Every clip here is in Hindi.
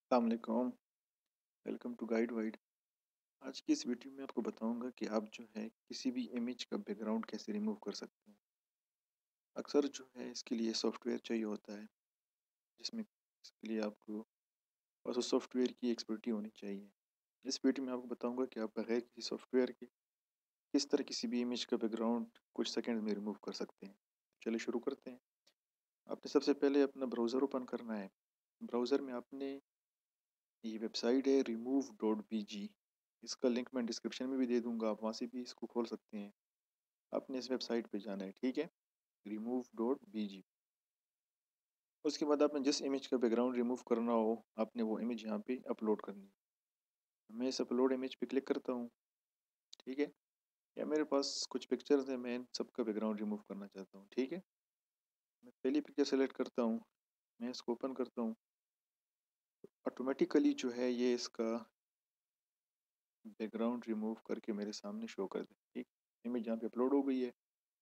अस्सलाम वालेकुम। Welcome to guide wide. आज की इस वीडियो में आपको बताऊंगा कि आप जो है किसी भी इमेज का बैकग्राउंड कैसे रिमूव कर सकते हैं। अक्सर जो है इसके लिए सॉफ्टवेयर चाहिए होता है, जिसमें इसके लिए आपको बस उस सॉफ्टवेयर की एक्सपर्टी होनी चाहिए। इस वीडियो में आपको बताऊंगा कि आप बगैर किसी सॉफ्टवेयर के किस तरह किसी भी इमेज का बैकग्राउंड कुछ सेकंड में रिमूव कर सकते हैं। चलिए शुरू करते हैं। आपने सबसे पहले अपना ब्राउज़र ओपन करना है। ब्राउज़र में आपने ये वेबसाइट है remove.bg। इसका लिंक मैं डिस्क्रिप्शन में भी दे दूंगा, आप वहाँ से भी इसको खोल सकते हैं। आपने इस वेबसाइट पे जाना है, ठीक है, remove.bg। उसके बाद आपने जिस इमेज का बैकग्राउंड रिमूव करना हो, आपने वो इमेज यहाँ पे अपलोड करनी है। मैं इस अपलोड इमेज पे क्लिक करता हूँ, ठीक है। या मेरे पास कुछ पिक्चर्स हैं, मैं इन सबका बैकग्राउंड रिमूव करना चाहता हूँ, ठीक है। मैं पहली पिक्चर सेलेक्ट करता हूँ, मैं इसको ओपन करता हूँ। ऑटोमेटिकली जो है ये इसका बैकग्राउंड रिमूव करके मेरे सामने शो कर दे, ठीक। इमेज यहाँ पे अपलोड हो गई है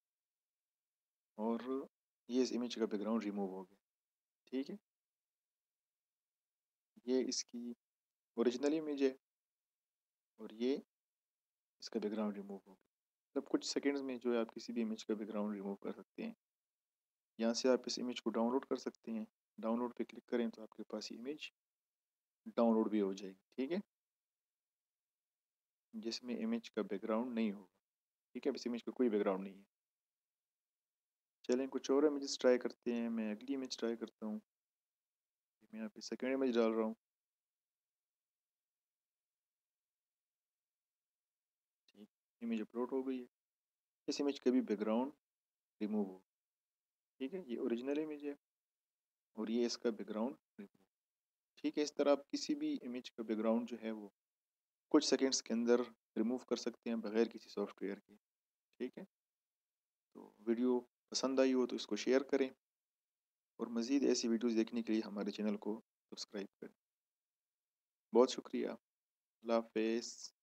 और ये इस इमेज का बैकग्राउंड रिमूव हो गया, ठीक है। ये इसकी ओरिजिनल इमेज है और ये इसका बैकग्राउंड रिमूव हो गया। मतलब कुछ सेकंड्स में जो है आप किसी भी इमेज का बैकग्राउंड रिमूव कर सकते हैं। यहाँ से आप इस इमेज को डाउनलोड कर सकते हैं। डाउनलोड पे क्लिक करें तो आपके पास इमेज डाउनलोड भी हो जाएगी, ठीक है, जिसमें इमेज का बैकग्राउंड नहीं होगा, ठीक है। इस इमेज का कोई बैकग्राउंड नहीं है। चलें कुछ और इमेजेस ट्राई करते हैं। मैं अगली इमेज ट्राई करता हूँ। मैं यहाँ पे सेकेंड इमेज डाल रहा हूँ, ठीक। इमेज अपलोड हो गई है। इस इमेज का भी बैकग्राउंड रिमूव हो, ठीक है। ये ओरिजिनल इमेज है और ये इसका बैकग्राउंड रिमूव, ठीक है। इस तरह आप किसी भी इमेज का बैकग्राउंड जो है वो कुछ सेकंड्स के अंदर रिमूव कर सकते हैं बगैर किसी सॉफ्टवेयर के, ठीक है। तो वीडियो पसंद आई हो तो इसको शेयर करें और मज़ीद ऐसी वीडियोज़ देखने के लिए हमारे चैनल को सब्सक्राइब करें। बहुत शुक्रिया। अल्लाह हाफ़िज़।